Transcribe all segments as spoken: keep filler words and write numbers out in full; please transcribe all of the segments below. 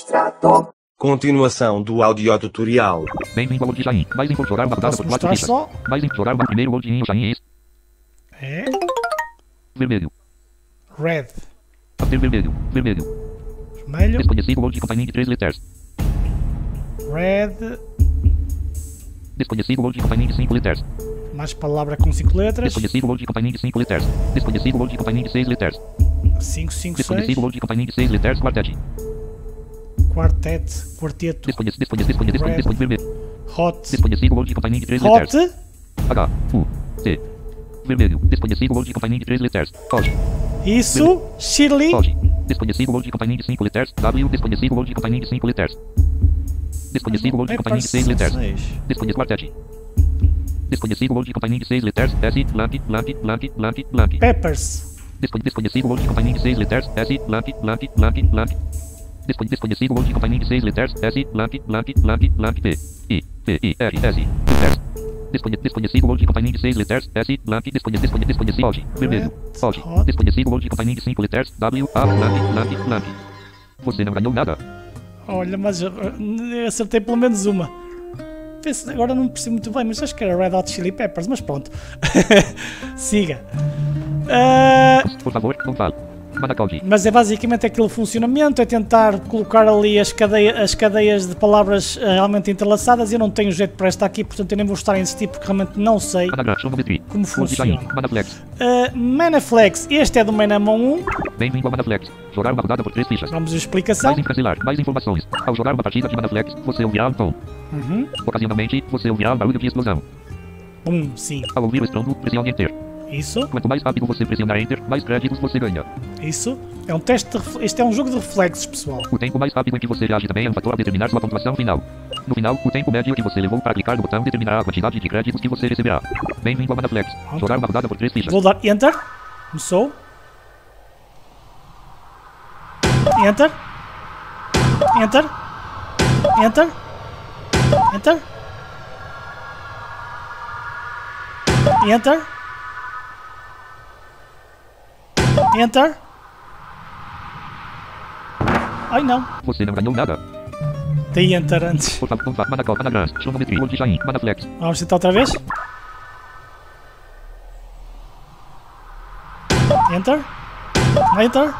mostrado. Continuação do audiotutorial. Bem-vindo ao Jain. Mais info jogar uma rodada Posso por quatro mostrar fichas. só? Mais info jogar uma primeiro Jain Jain É. vermelho. Red. After vermelho. Vermelho. Vermelho. Desconhecido World Company de três letras. Red. Desconhecido World Company de cinco letras. Mais palavra com cinco letras. Desconhecido World Company de cinco letras. Desconhecido World Company de seis letras. cinco, cinco, seis. Desconhecido World Company de seis letras. Quartet. Quartet. Quarteto. Desconhecido, desconhecido, desconhecido, Red. desconhecido, vermelho. Hot. Desconhecido World Company de três Hot. letras. H, U, T. Vermelho. Desconhecido World Company de três letras. Hoje. Isso. Shirley. Hoje. Desconhecido World Company de cinco letras. W. Desconhecido World Company de cinco letras. Desconhecido World Company de seis letras. Desconhecido quartet. Desconhecido World Company de seis letras. S. Blank, blank, blank, blank, blank. Peppers. Desconhe- Desconhecido World Company de seis letras. S. Blank, blank, blank, blank. Desconhe- Desconhecido World Company de seis letras. S. Blank, blank, blank, blank. P. I. P. I. R. S. Letras. Desconhe- Desconhecido World Company de seis letras. S. Blank. Desconhe- Desconhe- Desconhecido. Hoje. Vermelho. Hoje. Hot. Desconhecido World Company de cinco letras. W. A. Blank, blank, blank. Você não ganhou nada. Olha, mas eu, eu acertei pelo menos uma. Vê se- Agora não percebo muito bem, mas acho que era Red Hot Chili Peppers, mas pronto. Siga. Ah, Por favor, não fale. Manacaldi. mas é basicamente aquele funcionamento, é tentar colocar ali as, cadeia, as cadeias de palavras ah, realmente entrelaçadas. Eu não tenho jeito para esta aqui, portanto eu nem vou estar a insistir porque realmente não sei Managram. Sonometria. como funciona. Manaflex. Uh, Manaflex, este é do Manamon um, Bem-vindo ao Manaflex. Jogar uma rodada por três fichas. vamos à explicação. Mais cancelar, mais informações. Ao jogar uma partida de Manaflex, você ouvirá um tom. Uhum. Ocasionalmente, você ouvirá um barulho de explosão. Bum, sim, Ao ouvir o estrondo, pressione Enter. isso, Quanto mais rápido você pressionar Enter, mais créditos você ganha. isso. É um teste, de ref- este é um jogo de reflexos, pessoal. O tempo mais rápido em que você reage também é um fator a determinar sua pontuação final. No final, o tempo médio que você levou para clicar no botão determinará a quantidade de créditos que você receberá. Bem-vindo ao Manaflex. Jogar uma rodada por três fichas. Vou dar Enter. Começou. Enter. Enter. Enter. Enter. Enter. Enter. Ai não. Você não ganhou nada. Dei Enter antes. Por favor, confirme. Manacol, Managram. Sonometria. World Jain. Manaflex. Vamos tentar outra vez. Enter. Enter.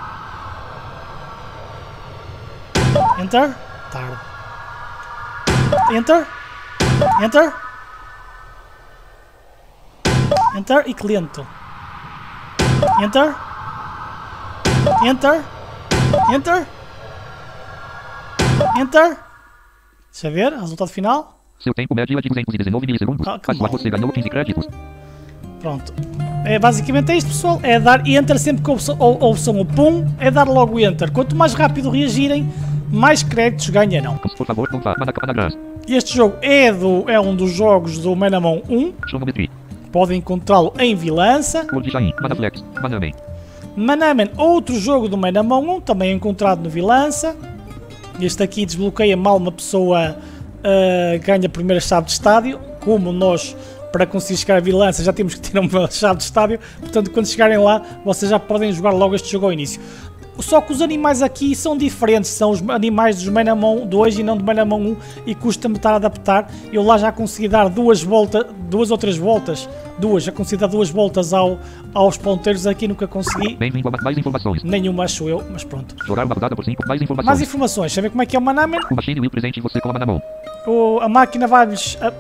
Enter. Tarde. Enter. Enter. Enter e que lento. Enter. Enter. Enter. Enter. Deixa eu ver, resultado final. Seu tempo médio é de duzentos e dezenove milissegundos. Ah, come Agora on. você ganhou quinze créditos. Pronto. É basicamente é isto, pessoal. É dar Enter sempre que ouçam, ou, ouçam o Pum, é dar logo Enter. Quanto mais rápido reagirem, mais créditos ganharão. Por favor, confirme. Manacol, Managram. Este jogo é, do, é um dos jogos do Manamon um. Sonometria. Podem encontrá-lo em Vilança. World Jain. Manaflex. Manamen. Manamen, outro jogo do Manamon um, também encontrado no Vilança. Este aqui desbloqueia mal uma pessoa uh, ganha a primeira chave de estádio. Como nós, para conseguir chegar a Vilança, já temos que ter uma chave de estádio. Portanto, quando chegarem lá, vocês já podem jogar logo este jogo ao início. Só que os animais aqui são diferentes, são os animais dos Manamon dois e não do Manamon um, e custa-me estar a adaptar. Eu lá já consegui dar duas voltas, duas ou três voltas, duas, já consegui dar duas voltas ao, aos ponteiros, aqui nunca consegui, Bem-vindo a mais informações. nenhuma acho eu, mas pronto. Jogar uma rodada por cinco. Mais informações. Mais informações, deixa eu ver como é que é o Manamen. O Machine Will presente você com a Manamon. O, a máquina vai-vos... a-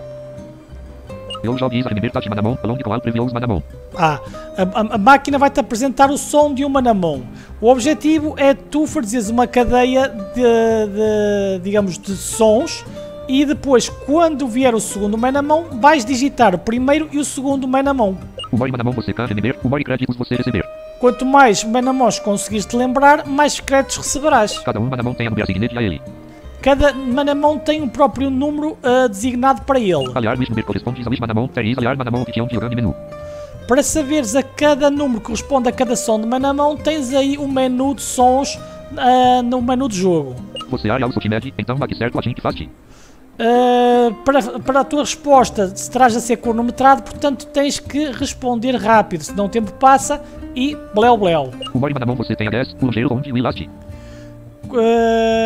Eu jogo Isa Remember Tati Manamon. Along qual previous Manamon. Ah, a, a- a máquina vai-te apresentar o som de um Manamon. O objetivo é tu fazeres uma cadeia de, de, digamos, de sons e depois, quando vier o segundo Manamon, vais digitar o primeiro e o segundo Manamon. O Mori Manamon você can remember. O Mori créditos você receber. Quanto mais Manamons conseguires te lembrar, mais créditos receberás. Cada um Manamon tem a número asignado a ele. Cada Manamon tem um próprio número ah, designado para ele. Aliar Wish número corresponde a Wish Manamon. Teris aliar Manamon opção de grande menu. Para saberes a cada número que corresponde a cada som de Manamon, tens aí o menu de sons ah, no menu de jogo. Você aria o Sotimed, então vai certo a gente faz. Uh, para, para a tua resposta se terás a ser cronometrado, portanto tens que responder rápido, senão o tempo passa e bleu bleu. O Mori Manamon você tem a dez, o Longeiro onde o Ilast. Uh,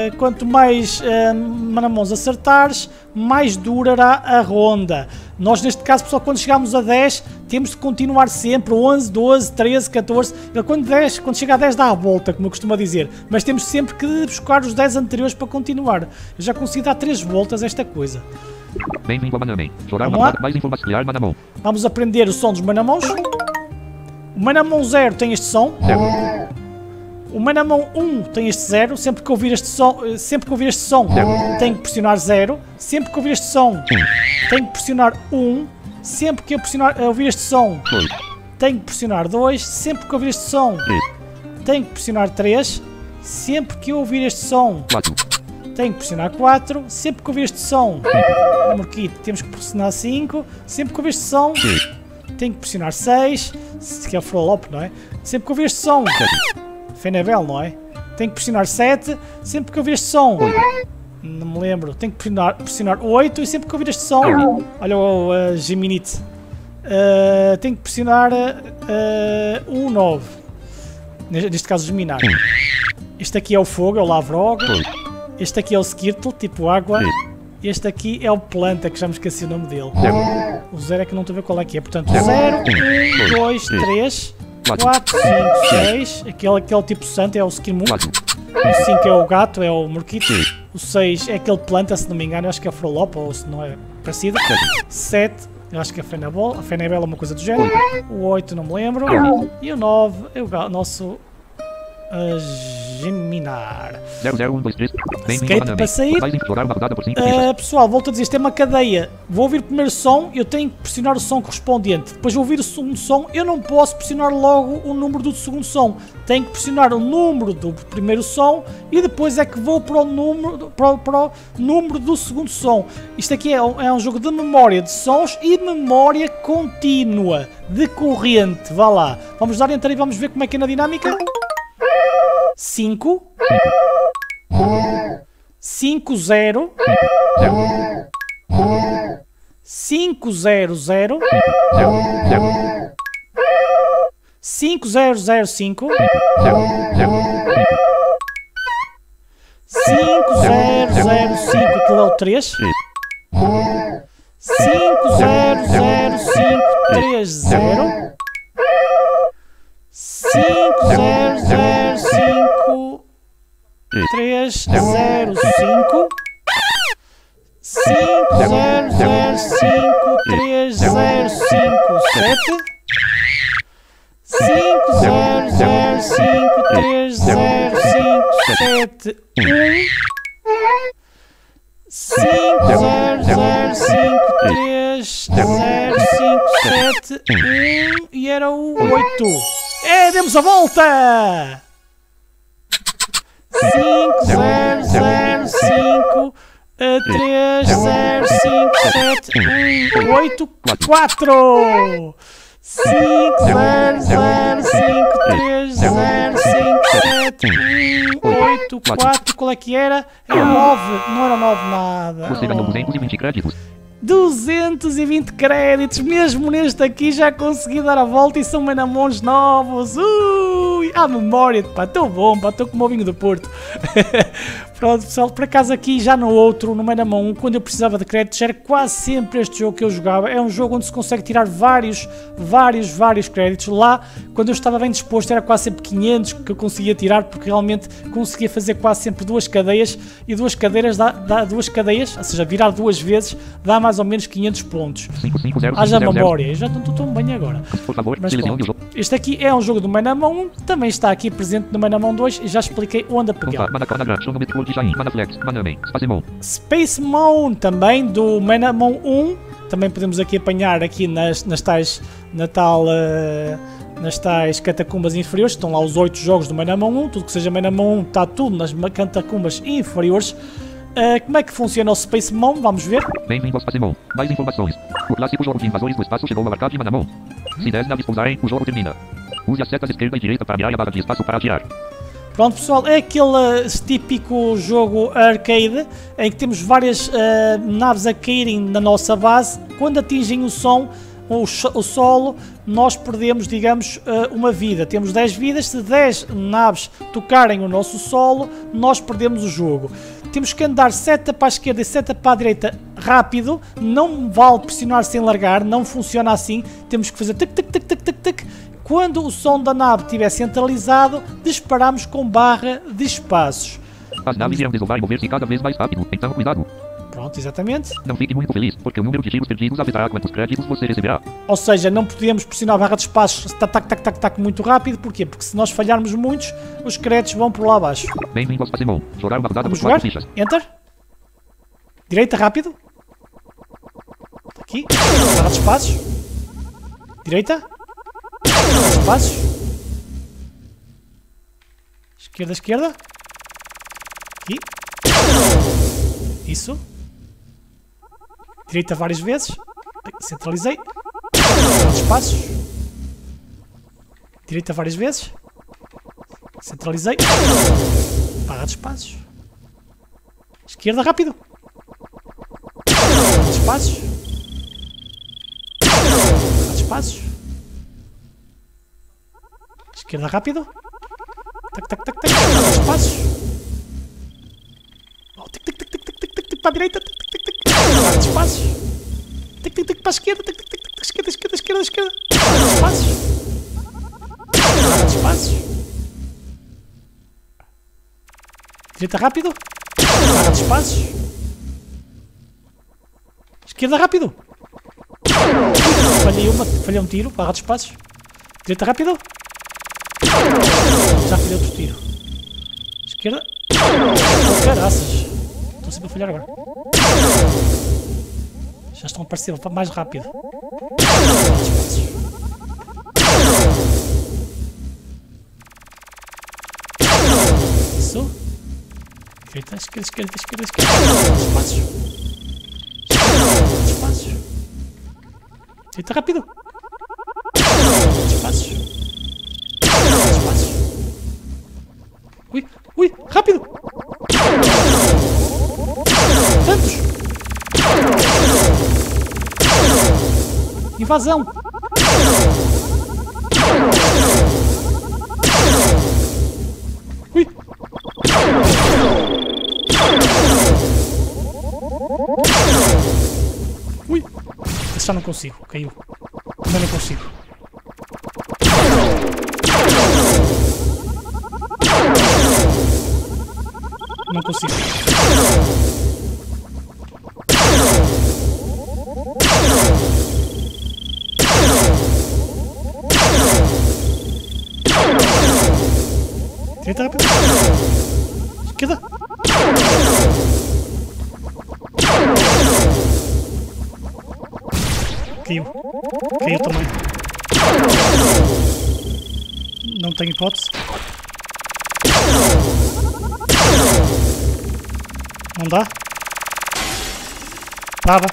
Uh, quanto mais uh, Manamons acertares, mais durará a ronda. Nós neste caso, pessoal, quando chegamos a dez, temos de continuar sempre, onze, doze, treze, catorze, quando, dez, quando chega a dez dá a volta, como eu costumo dizer, mas temos sempre que buscar os dez anteriores para continuar. Eu já consegui dar três voltas a esta coisa. Bem-vindo a Manamon. Chorar Vamos uma lá? mais informação. Criar Manamon. Vamos aprender o som dos Manamons. O Manamon zero tem este som. Zero. O Manamon um tem este zero. Sempre que ouvir este som, sempre que ouvir este som, tenho que pressionar zero. Sempre que ouvir este som, tenho que pressionar um. Sempre que eu pressionar, ouvir este som, Dois. tenho que pressionar dois. Sempre que ouvir este som, Três. tenho que pressionar três. Sempre que eu ouvir este som, Quatro. tenho que pressionar quatro. Sempre que ouvir este som, no Morquito, temos que pressionar cinco. Sempre que ouvir este som, Seis. tenho que pressionar seis. Que é o Frolop, não é? Sempre que ouvir este som, Sete. Fenebel, não é? Tenho que pressionar sete. Sempre que ouvir este som, Oito. não me lembro, tenho que pressionar, pressionar oito. E sempre que ouvir este som, olha o uh, Geminite, uh, tenho que pressionar uh, o nove. Neste caso, Geminar. Este aqui é o fogo, é o Lavrog. Dois. Este aqui é o Skirtle, tipo água. Três. Este aqui é o Planta, que já me esqueci o nome dele. Zero. O zero é que não estou a ver qual é que é. Portanto, Zero. zero, um, Dois. dois, Três. três, Quatro. quatro, cinco, seis. Aquele, aquele tipo santo é o Skirmunk. Quatro. O cinco é o gato, é o Morquito. Seis. O seis é aquele Planta, se não me engano. Eu acho que é o Frolop, ou se não é parecido. Sete. sete, eu acho que é a Fenebel. A Fenebel é uma coisa do género. O oito não me lembro. E o nove é o ga- nosso uh, Geminar. Zero, zero, um, dois, três. Bem-vindo Escape a Manamon. para sair. Mais explorar uma rodada por cinco fichas. Uh, pessoal, volto a dizer, isto é uma cadeia. Vou ouvir o primeiro som, eu tenho que pressionar o som correspondente. Depois vou ouvir o segundo som, eu não posso pressionar logo o número do segundo som. Tenho que pressionar o número do primeiro som e depois é que vou para o número, para o, para o número do segundo som. Isto aqui é um, é um jogo de memória de sons e memória contínua, de corrente. Vá lá. Vamos dar enter e vamos ver como é que é na dinâmica. cinco. cinco, zero. Zero. cinco, zero, zero. Zero. Zero. cinco, zero, zero, cinco. Zero. Zero. cinco, zero, zero, cinco. Aquilo é o três. Três. cinco, zero, zero, cinco, três, zero. cinco, zero, zero, cinco, três, zero, cinco. cinco, zero, zero, cinco, três, zero, cinco, sete. cinco, zero, zero, cinco, três, zero, cinco, sete, um. cinco, zero, zero, cinco, três, zero, cinco, sete, um. E era o oito. É, demos a volta! cinco, zero, zero, cinco, três, zero, cinco, sete, um, oito, quatro! cinco, zero, zero, cinco, três, zero, cinco, sete, um, oito, quatro. Qual é que era? Era nove. Não era nove nada. Você ganhou duzentos e vinte créditos. duzentos e vinte créditos, mesmo neste aqui já consegui dar a volta e são Manamons novos. Ui, à memória, pá, estou bom, pá, estou como o vinho do Porto. Pronto, pessoal, por acaso aqui já no outro, no Manamon um, quando eu precisava de créditos, era quase sempre este jogo que eu jogava. É um jogo onde se consegue tirar vários, vários, vários créditos. Lá, quando eu estava bem disposto, era quase sempre quinhentos que eu conseguia tirar, porque realmente conseguia fazer quase sempre duas cadeias, e duas cadeiras dá, dá duas cadeias, ou seja, virar duas vezes, dá mais ou menos quinhentos pontos. cinco, cinco, zero, Haja cinco, zero, memória, eu já não estou tão bem agora. Por favor, Mas selecione pronto, o jogo. este aqui é um jogo do Manamon um, também está aqui presente no Manamon dois e já expliquei onde a Opa, pegar. Manacona, Shonometro de Jain, Manaflex, Manamon, Spazemon. Space Moon também do Manamon um, também podemos aqui apanhar aqui nas, nas tais, na tal, uh, nas tais catacumbas inferiores, estão lá os oito jogos do Manamon um, tudo que seja Manamon um está tudo nas catacumbas inferiores. Uh, como é que funciona o Space Moon? Vamos ver. Bem-vindo ao Spazemon. Mais informações. O clássico jogo de invasores do espaço chegou ao arcade Manamon. Se dez naves pousarem, o jogo termina. Use as setas esquerda e direita para mirar e a barra de espaço para atirar. Pronto, pessoal, é aquele uh, típico jogo arcade em que temos várias uh, naves a caírem na nossa base. Quando atingem o som, o, o solo, nós perdemos, digamos, uma vida. Temos dez vidas, se dez naves tocarem o nosso solo, nós perdemos o jogo. Temos que andar seta para a esquerda e seta para a direita rápido, não vale pressionar sem largar, não funciona assim, temos que fazer tic tic tic tic tic tic. Quando o som da nave estiver centralizado, disparamos com barra de espaços. As naves irão desovar e mover-se cada vez mais rápido, então cuidado. Pronto, exatamente. Não fique muito feliz, porque o número de tiros perdidos afetará quantos créditos você receberá. Ou seja, não podemos pressionar a barra de espaços tac, tac, tac, tac, tac, muito rápido. Porquê? Porque se nós falharmos muitos, os créditos vão por lá abaixo. Bem-vindo ao Spacemon. Jogar uma rodada Vamos por jogar? quatro fichas. Enter. Direita, rápido. Aqui. Barra de espaços. Direita. Barra de espaços. Esquerda, esquerda. Aqui. Isso. Direita várias vezes. Centralizei. Barra de espaços. Direita várias vezes. Centralizei. Barra de espaços. Esquerda, rápido. Barra de espaços. Barra de espaços. Esquerda, rápido. Tac, tac, tac, tac. Barra de espaços. Oh, tic, tic, tic, tic, tic, tic, tic, para a direita. Tic, tic, tic, tic. Barra de espaços. Tic, tic, tic, para a esquerda. Tic, tic, tic, tic, esquerda, esquerda, esquerda, esquerda. Barra de espaços. Barra de espaços. Direita, rápido. Barra de espaços. Esquerda, rápido. Falhei uma, falhei um tiro. Barra de espaços. Direita, rápido. Já falhei outro tiro. Esquerda. Oh, caraças. Estou sempre a falhar agora. Já estão a aparecer mais rápido. Isso. Direita, esquerda, esquerda, esquerda, esquerda. Espaços. Espaços. Direita, rápido. Espaços. Espaços. Ui, ui, rápido. Tantos. Invasão. Ui. Ui. Esse já não consigo. Caiu. Também não consigo. Não consigo. Direita, rápido. Esquerda. Caiu. Caiu também. Não tenho hipótese. Não dá? Dava.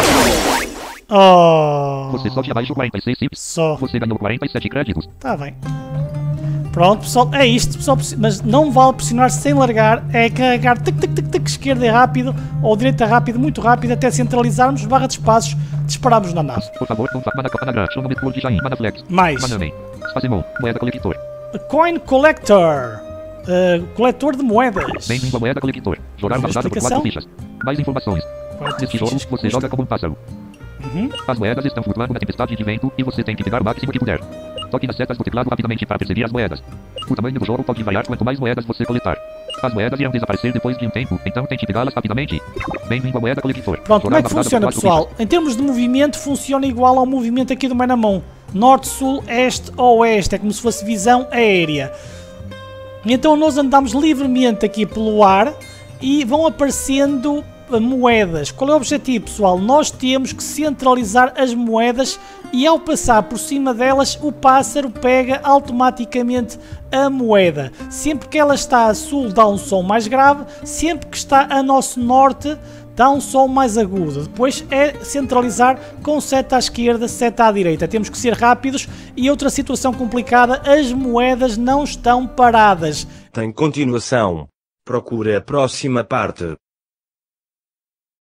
Oh. Você só tinha abaixo quarenta e seis chips. Só. Você ganhou quarenta e sete créditos. Tá bem. Pronto, pessoal, é isto, pessoal, mas não vale pressionar sem largar, é carregar tic, tic, tic, tic, esquerda é rápido, ou direita rápido, muito rápido, até centralizarmos, barra de espaços, dispararmos na nave. Por favor, não mana mana show nome de Jain, mana flex. Mais. Manamei. Spacemon, moeda coletor. Coin Collector. Uh, coletor de moedas. Bem-vindo à moeda coletor. Jogar uma rodada por quatro fichas. Mais informações. Neste jogo, você joga como um pássaro. Uhum. As moedas estão flutuando na tempestade de vento e você tem que pegar o máximo que puder. Toque nas setas do teclado rapidamente para perseguir as moedas. O tamanho do jogo pode variar quanto mais moedas você coletar. As moedas irão desaparecer depois de um tempo, então tente pegá-las rapidamente. Bem-vindo à moeda coletor. Pronto, como é que funciona, pessoal? Em termos de movimento, funciona igual ao movimento aqui do Manamon. Norte, sul, este, oeste. É como se fosse visão aérea. Então nós andamos livremente aqui pelo ar e vão aparecendo moedas. Qual é o objetivo, pessoal? Nós temos que centralizar as moedas e ao passar por cima delas o pássaro pega automaticamente a moeda. Sempre que ela está a sul dá um som mais grave, sempre que está a nosso norte dá um som mais agudo. Depois é centralizar com seta à esquerda, seta à direita. Temos que ser rápidos e outra situação complicada, as moedas não estão paradas. Tem continuação. Procura a próxima parte.